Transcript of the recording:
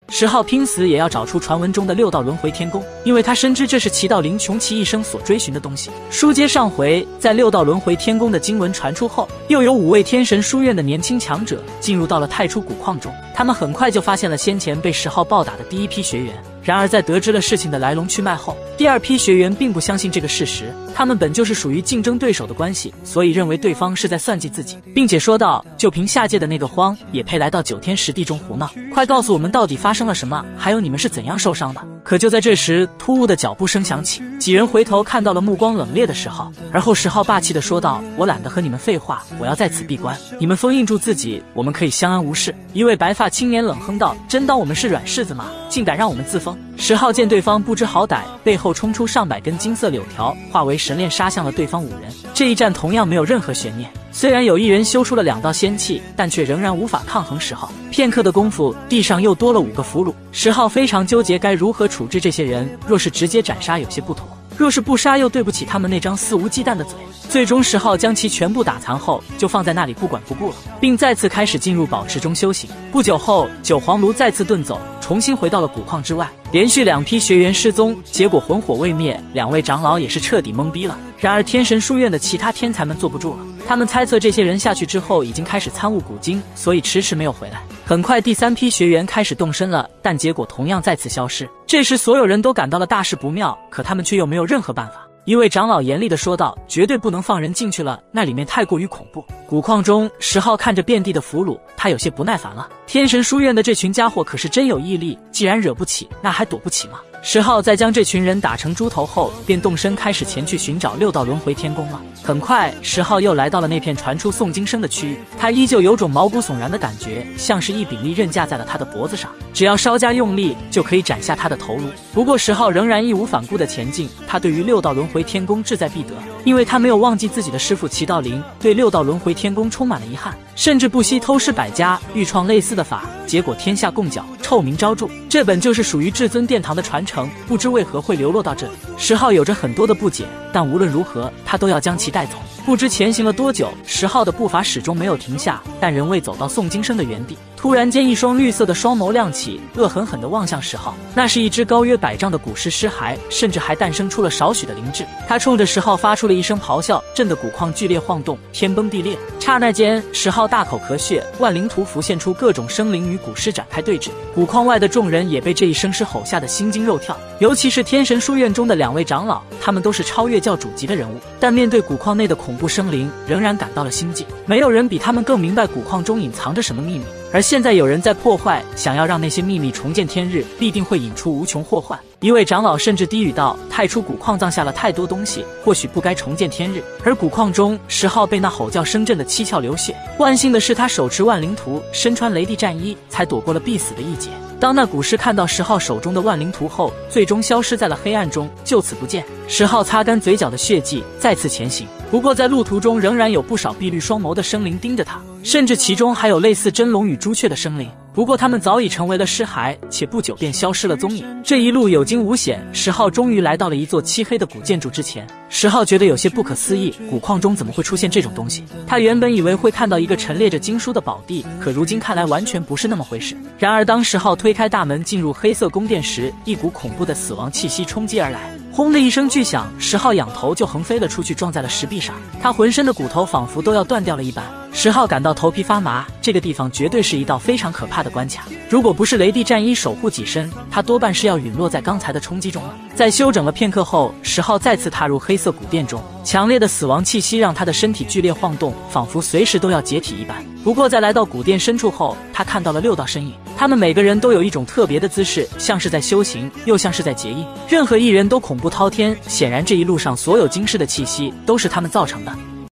石浩拼死也要找出传闻中的6道轮回天宫，因为他深知这是齐道林穷其一生所追寻的东西。书接上回，在6道轮回天宫的经文传出后，又有5位天神书院的年轻强者进入到了太初古矿中，他们很快就发现了先前被石浩暴打的第一批学员。然而在得知了事情的来龙去脉后，第2批学员并不相信这个事实，他们本就是属于竞争对手的关系，所以认为对方是在算计自己，并且说道：就凭下界的那个荒也配来到9天10地中胡闹？快告诉我们到底发生了什么，还有你们是怎样受伤的？可就在这时，突兀的脚步声响起，几人回头看到了目光冷冽的石浩，而后石浩霸气地说道：我懒得和你们废话，我要在此闭关，你们封印住自己，我们可以相安无事。一位白发青年冷哼道：真当我们是软柿子吗？竟敢让我们自封？石浩见对方不知好歹，背后冲出上百根金色柳条，化为神链杀向了对方5人。这一战同样没有任何悬念，虽然有1人修出了2道仙气，但却仍然无法抗衡石浩。片刻的功夫，地上又多了5个俘虏。石浩非常纠结该如何处置这些人，若是直接斩杀有些不妥，若是不杀又对不起他们那张肆无忌惮的嘴。最终石浩将其全部打残后，就放在那里不管不顾了，并再次开始进入宝池中修行。不久后，九黄炉再次遁走，重新回到了古矿之外。连续2批学员失踪，结果魂火未灭，2位长老也是彻底懵逼了。然而天神书院的其他天才们坐不住了，他们猜测这些人下去之后已经开始参悟古经，所以迟迟没有回来。很快第3批学员开始动身了，但结果同样再次消失。这时所有人都感到了大事不妙，可他们却又没有任何办法。一位长老严厉地说道：绝对不能放人进去了，那里面太过于恐怖。古矿中，石浩看着遍地的俘虏，他有些不耐烦了。天神书院的这群家伙可是真有毅力，既然惹不起，那还躲不起吗？石浩在将这群人打成猪头后，便动身开始前去寻找6道轮回天宫了。很快，石浩又来到了那片传出诵经声的区域，他依旧有种毛骨悚然的感觉，像是一柄利刃架在了他的脖子上，只要稍加用力就可以斩下他的头颅。不过石浩仍然义无反顾地前进，他对于6道轮回天宫志在必得，因为他没有忘记自己的师父齐道林，对6道轮回天宫充满了遗憾，甚至不惜偷师百家，欲创类似的法，结果天下共搅，臭名昭著。这本就是属于至尊殿堂的传承，不知为何会流落到这里。石浩有着很多的不解，但无论如何他都要将其带走。不知前行了多久，石浩的步伐始终没有停下，但仍未走到诵经声的原地。突然间，一双绿色的双眸亮起，恶狠狠地望向石浩。那是一只高约100丈的古尸尸骸，甚至还诞生出了少许的灵智。他冲着石浩发出了一声咆哮，震得古矿剧烈晃动，天崩地裂。刹那间，石浩大口咳血，万灵图浮现出各种生灵与古尸展开对峙。古矿外的众人也被这一声狮吼吓得心惊肉跳，尤其是天神书院中的2位长老，他们都是超越教主级的人物，但面对古矿内的恐怖生灵，仍然感到了心悸。没有人比他们更明白古矿中隐藏着什么秘密，而现在有人在破坏，想要让那些秘密重见天日，必定会引出无穷祸患。一位长老甚至低语道：太初古矿葬下了太多东西，或许不该重见天日。而古矿中，石浩被那吼叫声震得七窍流血，万幸的是他手持万灵图，身穿雷帝战衣，才躲过了必死的一劫。当那古尸看到石浩手中的万灵图后，最终消失在了黑暗中，就此不见。石浩擦干嘴角的血迹，再次前行。不过在路途中仍然有不少碧绿双眸的生灵盯着他，甚至其中还有类似真龙与朱雀的生灵，不过他们早已成为了尸骸，且不久便消失了踪影。这一路有惊无险，石浩终于来到了一座漆黑的古建筑之前。石浩觉得有些不可思议，古矿中怎么会出现这种东西？他原本以为会看到一个陈列着经书的宝地，可如今看来完全不是那么回事。然而当石浩推开大门进入黑色宫殿时，一股恐怖的死亡气息冲击而来，轰的一声巨响，石浩仰头就横飞了出去，撞在了石壁上，他浑身的骨头仿佛都要断掉了一般。石浩感到头皮发麻，这个地方绝对是一道非常可怕的关卡，如果不是雷帝战衣守护己身，他多半是要陨落在刚才的冲击中了。在休整了片刻后，石浩再次踏入黑色古殿中，强烈的死亡气息让他的身体剧烈晃动，仿佛随时都要解体一般。不过在来到古殿深处后，他看到了6道身影，他们每个人都有一种特别的姿势，像是在修行，又像是在结印，任何一人都恐怖滔天，显然这一路上所有惊世的气息都是他们造成的。